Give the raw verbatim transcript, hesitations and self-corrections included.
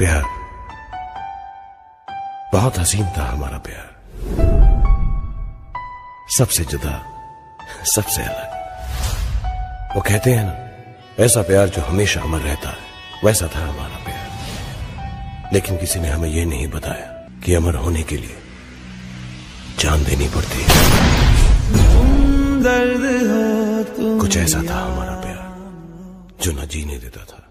प्यार बहुत हसीन था, हमारा प्यार सबसे जुदा, सबसे अलग। वो कहते हैं ना, ऐसा प्यार जो हमेशा अमर रहता है, वैसा था हमारा प्यार। लेकिन किसी ने हमें यह नहीं बताया कि अमर होने के लिए जान देनी पड़ती है। कुछ ऐसा था हमारा प्यार जो न जीने देता था,